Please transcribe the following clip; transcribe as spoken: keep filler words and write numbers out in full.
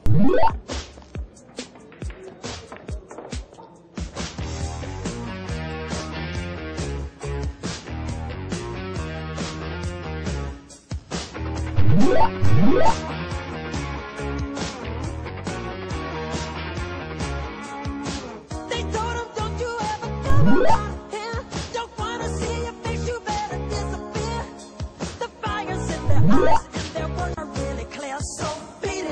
They told him, don't you ever come around.